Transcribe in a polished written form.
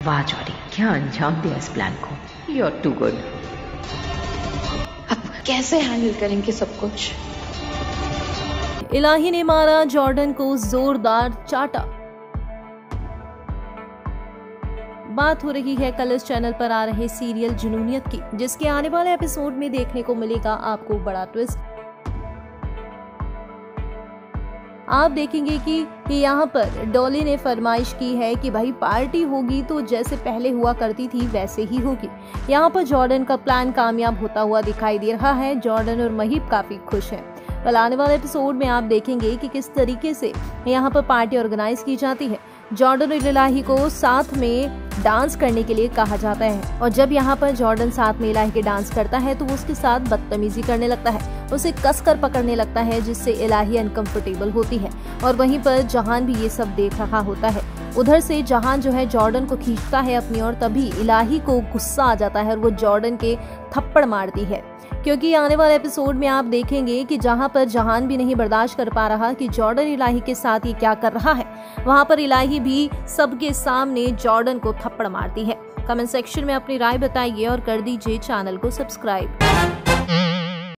वाह जॉडी, क्या अंजाम दिया इस प्लान को। You are too good. अब कैसे हैंडल करेंगे सब कुछ। इलाही ने मारा जॉर्डन को जोरदार चाटा। बात हो रही है कलर्स चैनल पर आ रहे सीरियल जुनूनियत की, जिसके आने वाले एपिसोड में देखने को मिलेगा आपको बड़ा ट्विस्ट। आप देखेंगे कि यहाँ पर डॉली ने फरमाइश की है कि भाई पार्टी होगी तो जैसे पहले हुआ करती थी वैसे ही होगी। यहाँ पर जॉर्डन का प्लान कामयाब होता हुआ दिखाई दे रहा है। जॉर्डन और महीप काफी खुश हैं। कल आने वाले एपिसोड में आप देखेंगे कि किस तरीके से यहाँ पर पार्टी ऑर्गेनाइज की जाती है। जॉर्डन और इलाही को साथ में डांस करने के लिए कहा जाता है और जब यहाँ पर जॉर्डन साथ में इलाही के डांस करता है तो वो उसके साथ बदतमीजी करने लगता है, उसे कसकर पकड़ने लगता है, जिससे इलाही अनकंफर्टेबल होती है। और वहीं पर जहान भी ये सब देख रहा होता है। उधर से जहान जो है जॉर्डन को खींचता है अपनी ओर, तभी इलाही को गुस्सा आ जाता है और वो जॉर्डन के थप्पड़ मारती है। क्योंकि आने वाले एपिसोड में आप देखेंगे कि जहां पर जहान भी नहीं बर्दाश्त कर पा रहा कि जॉर्डन इलाही के साथ ये क्या कर रहा है, वहां पर इलाही भी सबके सामने जॉर्डन को थप्पड़ मारती है। कमेंट सेक्शन में अपनी राय बताइए और कर दीजिए चैनल को सब्सक्राइब।